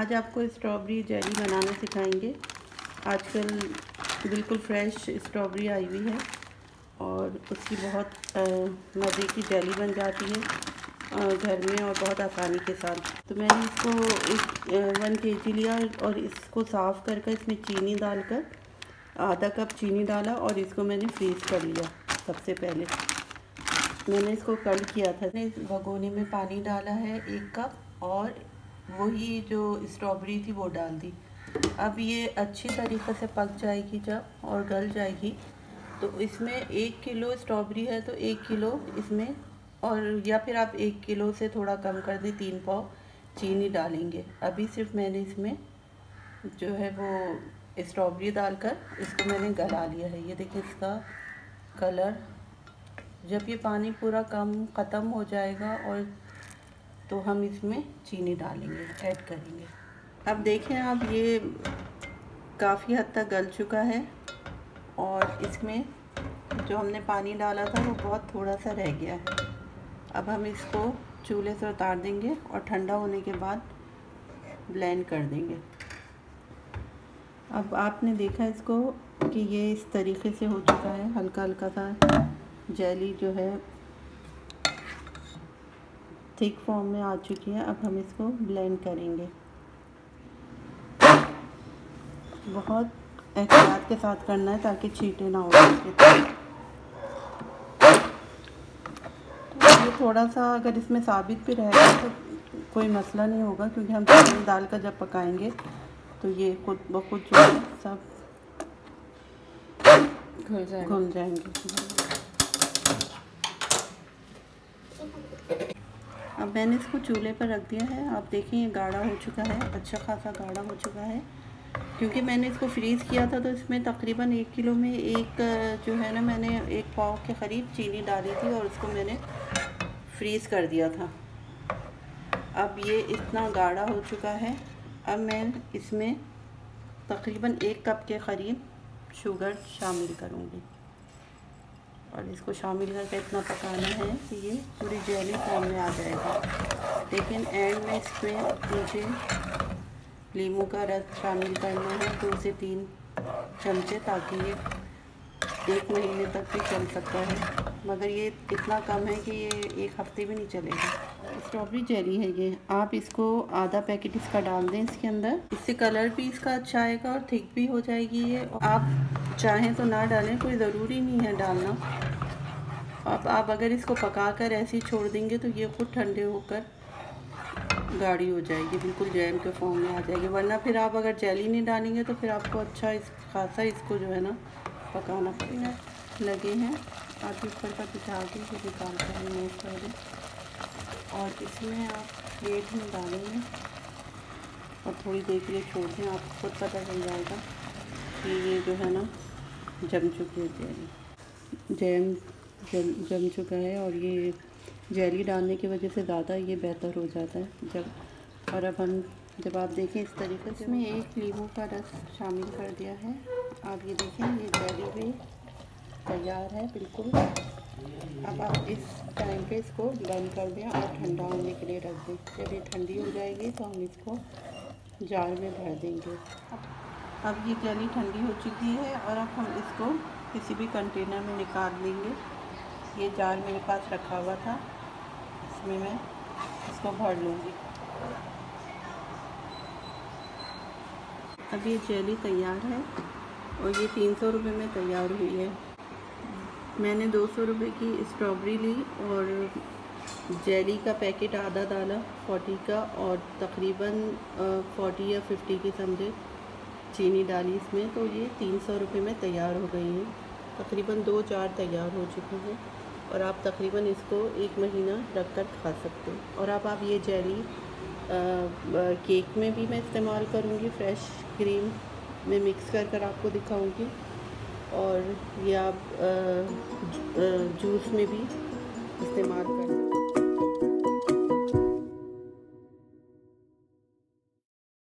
आज आपको strawberry jelly बनाना सिखाएंगे। आजकल बिल्कुल फ्रेश स्ट्रॉबेरी आई हुई है और उसकी बहुत मज़े की जेली बन जाती है घर में और बहुत आसानी के साथ। तो मैंने इसको 1 kg लिया और इसको साफ़ कर इसमें चीनी डालकर आधा कप चीनी डाला और इसको मैंने फ्रीज़ कर लिया। सबसे पहले मैंने इसको कल किया था। मैंने इस भगोने में पानी डाला है 1 कप और वही जो स्ट्रॉबेरी थी वो डाल दी। अब ये अच्छी तरीक़े से पक जाएगी जब और गल जाएगी तो इसमें 1 किलो स्ट्रॉबेरी है तो 1 किलो इसमें, और या फिर आप 1 किलो से थोड़ा कम कर दें, 3 पाव चीनी डालेंगे। अभी सिर्फ मैंने इसमें जो है वो स्ट्रॉबेरी डालकर इसको मैंने गला लिया है। ये देखिए इसका कलर। जब ये पानी पूरा ख़त्म हो जाएगा और तो हम इसमें चीनी डालेंगे, ऐड करेंगे। अब देखें आप, ये काफ़ी हद तक गल चुका है और इसमें जो हमने पानी डाला था वो बहुत थोड़ा सा रह गया है। अब हम इसको चूल्हे से उतार देंगे और ठंडा होने के बाद ब्लेंड कर देंगे। अब आपने देखा इसको कि ये इस तरीके से हो चुका है, हल्का हल्का सा जेली जो है थिक फॉर्म में आ चुकी है। अब हम इसको ब्लेंड करेंगे। बहुत एहतियात के साथ करना है ताकि छींटे ना हो सके। तो ये थोड़ा सा अगर इसमें साबित भी रहेगा तो कोई मसला नहीं होगा, क्योंकि हम चीनी डालकर जब पकाएंगे तो ये खुद ब खुद जो है सब घुल जाएंगे। अब मैंने इसको चूल्हे पर रख दिया है। आप देखें ये गाढ़ा हो चुका है, अच्छा खासा गाढ़ा हो चुका है। क्योंकि मैंने इसको फ्रीज़ किया था तो इसमें तकरीबन 1 किलो में जो है ना, मैंने 1 पाव के करीब चीनी डाली थी और उसको मैंने फ्रीज़ कर दिया था। अब ये इतना गाढ़ा हो चुका है। अब मैं इसमें तकरीबन 1 कप के करीब शुगर शामिल करूँगी और इसको शामिल करके इतना पकाना है कि ये पूरी जेली फॉर्म में आ जाएगा। लेकिन एंड में इसमें मुझे नींबू का रस शामिल करना है 2 से 3 चमचे, ताकि ये 1 महीने तक भी चल सकता है। मगर ये इतना कम है कि ये 1 हफ्ते भी नहीं चलेगा। स्ट्रॉबेरी जेली है ये। आप इसको आधा पैकेट इसका डाल दें इसके अंदर। इससे कलर भी इसका अच्छा आएगा और थिक भी हो जाएगी ये। आप चाहें तो ना डालें, कोई ज़रूरी नहीं है डालना। अब आप अगर इसको पकाकर ऐसे ही छोड़ देंगे तो ये खुद ठंडे होकर गाढ़ी हो जाएगी, बिल्कुल जैम के फॉर्म में आ जाएगी। वरना फिर आप अगर जेली नहीं डालेंगे तो फिर आपको अच्छा खासा इसको जो है ना पकाना पड़ेगा। लगे हैं आप ऊपर का बिछा के निकाल कर रिमूव कर दें और इसमें आप प्लेट में डालेंगे और थोड़ी देर के लिए छोड़ दें। आपको खुद पता चल जाएगा कि ये जो है ना जम चुकी है जेली। जम चुका है और ये जेली डालने की वजह से ज़्यादा ये बेहतर हो जाता है जब। और अब जब आप देखें इस तरीके से, इसमें 1 नींबू का रस शामिल कर दिया है। आप ये देखें ये जेली भी तैयार है बिल्कुल। अब आप इस टाइम पे इसको बंद कर दें और ठंडा होने के लिए रख दें। जब ये ठंडी हो जाएगी तो हम इसको जार में भर देंगे। अब ये जेली ठंडी हो चुकी है और अब हम इसको किसी भी कंटेनर में निकाल लेंगे। ये जार मेरे पास रखा हुआ था, इसमें मैं इसको भर लूँगी। अब ये जेली तैयार है और ये 300 रुपये में तैयार हुई है। मैंने 200 रुपये की स्ट्रॉबेरी ली और जेली का पैकेट आधा डाला 40 का और तकरीबन 40 या 50 की समझे चीनी डाली इसमें, तो ये 300 रुपये में तैयार हो गई है। तकरीबन 2 जार तैयार हो चुके हैं और आप तकरीबन इसको 1 महीना रख कर खा सकते हैं। और अब आप ये जेली केक में भी मैं इस्तेमाल करूँगी, फ्रेश क्रीम में मिक्स कर आपको दिखाऊँगी। और ये आप जूस में भी इस्तेमाल कर सकते हैं।